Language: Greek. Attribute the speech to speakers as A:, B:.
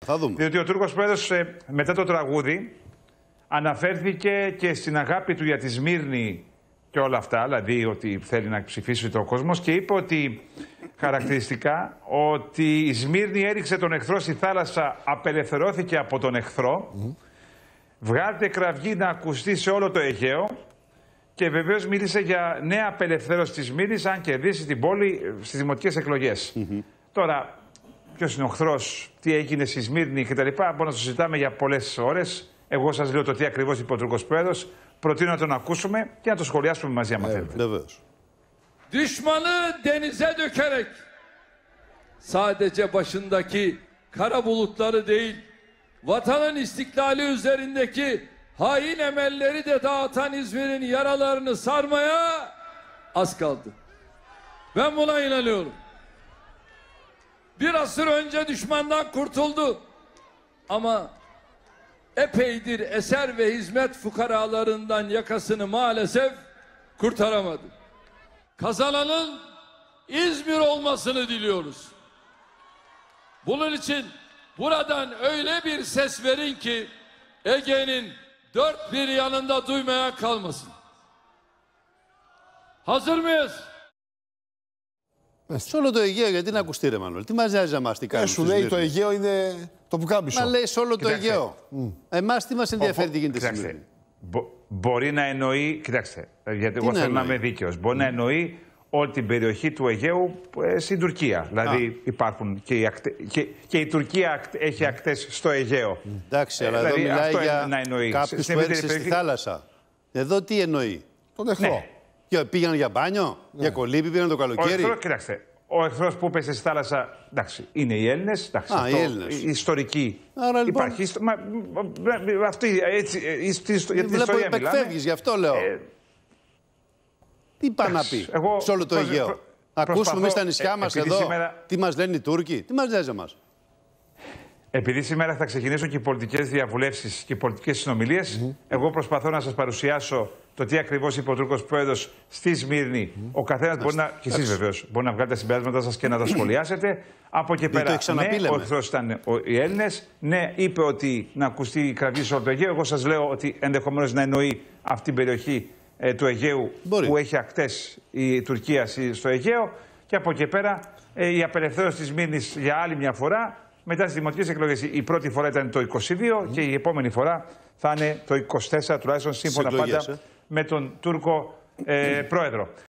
A: Θα δούμε.
B: Διότι ο Τούρκος πρόεδρος μετά το τραγούδι αναφέρθηκε και στην αγάπη του για τη Σμύρνη και όλα αυτά, δηλαδή ότι θέλει να ψηφίσει ο κόσμος, και είπε ότι χαρακτηριστικά ότι η Σμύρνη έριξε τον εχθρό στη θάλασσα, απελευθερώθηκε από τον εχθρό, βγάλτε κραυγή να ακουστεί σε όλο το Αιγαίο, και βεβαίως μίλησε για νέα απελευθέρωση της Σμύρνης αν κερδίσει την πόλη στις δημοτικές εκλογές. Τώρα, ποιος είναι ο εχθρός, τι έγινε στη Σμύρνη κτλ. Μπορούμε να το συζητάμε για πολλές ώρες. Εγώ σας λέω το τι ακριβώς είπε ο Τούρκος πρόεδρος. Προτείνω να τον ακούσουμε και να το σχολιάσουμε μαζί, άμα θέλετε.
C: Düşmanı denize dökerek sadece başındaki kara bulutları değil, vatanın istiklali üzerindeki hain emelleri de dağıtan İzmir'in yaralarını sarmaya az kaldı. Ben buna inanıyorum. Bir asır önce düşmandan kurtuldu. Ama epeydir eser ve hizmet fukaralarından yakasını maalesef kurtaramadı. Kazananın İzmir olmasını diliyoruz. Bunun için buradan öyle bir ses verin ki Ege'nin dört bir yanında duymaya kalmasın. Hazır mıyız?
A: Σε όλο το Αιγαίο, γιατί να ακουστεί, ρε Μανώλη, τι μας νοιάζει εμάς, τι κάνουμε.
D: Σου λέει το Αιγαίο είναι το πουκάμισο.
A: Μα λέει σε όλο το Αιγαίο. Εμάς τι μας ενδιαφέρει τι γίνεται σήμερα.
B: Μπορεί να εννοεί, κοιτάξτε, γιατί εγώ θέλω να είμαι δίκαιος, μπορεί να εννοεί όλη την περιοχή του Αιγαίου στην Τουρκία. Δηλαδή υπάρχουν και η Τουρκία έχει ακτές στο Αιγαίο.
A: Εντάξει, αλλά εδώ μιλάει για κάποιους που έριξε στη θάλασσα. Εδώ τι εννοεί.
D: Τον εχθρό.
B: Ναι.
A: Πήγαν για μπάνιο, για κολύμπη, πήγαν το καλοκαίρι.
B: Κοιτάξτε, ο εχθρός που έπεσε στη θάλασσα, εντάξει, είναι οι Έλληνες.
A: Οι Έλληνες.
B: Ιστορική.
A: Άρα, λοιπόν,
B: υπάρχει. Αυτή, έτσι, για την ιστορία μιλάμε.
A: Εκφεύγεις, γι' αυτό λέω. Τι πάει να πει σε όλο το Αιγαίο. Ακούσουμε εμείς στα νησιά μας εδώ τι μας λένε οι Τούρκοι. Τι μας λένε εμάς.
B: Επειδή σήμερα θα ξεκινήσουν και οι πολιτικές διαβουλεύσεις και οι πολιτικές συνομιλίες, εγώ προσπαθώ να σας παρουσιάσω το τι ακριβώς είπε ο Τούρκος πρόεδρος στη Σμύρνη. Ο καθένας μπορεί να, και εσείς βεβαίως, μπορεί να βγάλετε τα συμπεράσματά σας και να τα σχολιάσετε. Από εκεί πέρα, ναι, ο εχθρός ήταν οι Έλληνες. Ναι, είπε ότι να ακουστεί η κραυγή σε όλο το Αιγαίο. Εγώ σας λέω ότι ενδεχομένως να εννοεί αυτή την περιοχή του Αιγαίου που έχει ακτές η Τουρκία στο Αιγαίο. Και από εκεί πέρα η απελευθέρωση της Σμύρνης για άλλη μια φορά. Μετά τις δημοτικές εκλογές, η πρώτη φορά ήταν το 22 και η επόμενη φορά θα είναι το 24, τουλάχιστον σύμφωνα πάντα με τον Τούρκο πρόεδρο.